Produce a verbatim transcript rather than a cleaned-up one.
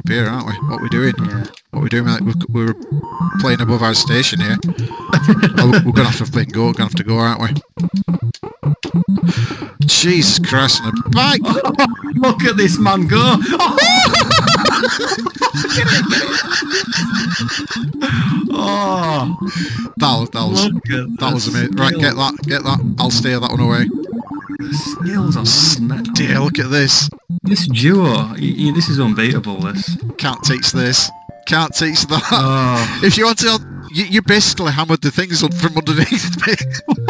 here, aren't we? What are we doing? Yeah. What are we doing? Like, we're, we're playing above our station here. Oh, we're gonna have to flip go. We're gonna have to go, aren't we? Jesus Christ! And a bike. Oh, look at this man go! Oh, oh that was that was that was amazing. Right, get that, get that. I'll steer that one away. The skills on this man. Dear, look at this. This duo, y y this is unbeatable. This can't teach this. Can't teach that. Oh. If you want to, you, you basically hammered the things up from underneath me.